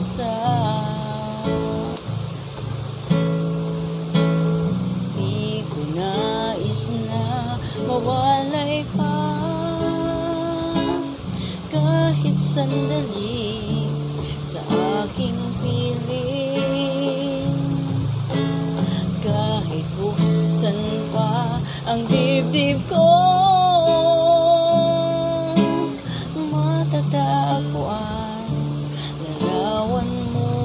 nag-iisa. Di ko nais na mawalay pa kahit sandali sa aking piling. Kahit buksan pa ang dibdib ko, matatagpuan larawan mo.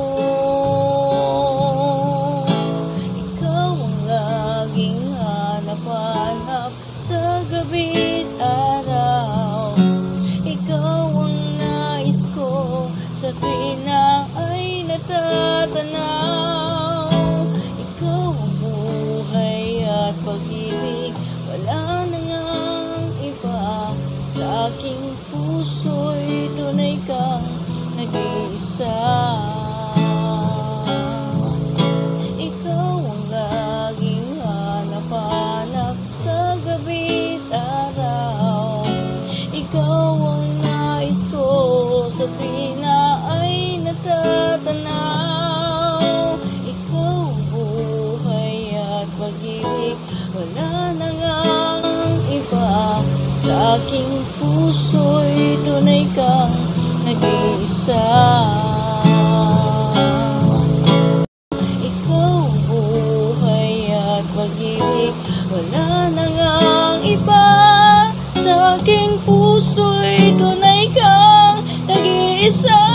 Ikaw ang laging hanap-hanap sa gabi't araw. Ikaw ang nais ko sa tuwing na ay natatanaw. Ikaw ang buhay at pag-ibig, wala na ngang iba. Sa aking puso'y tunay kang nag-iisa. Ikaw ang laging hanap-hanap sa gabi't araw. Ikaw ang nais ko sa tuwing na ay natatanaw. Ikaw ang buhay at pag-ibig, wala na ngang iba. Sa aking puso'y tunay kang nag-iisa. Ikaw ang buhay at pag-ibig, wala na ngang iba. Sa aking puso'y tunay kang nag-iisa.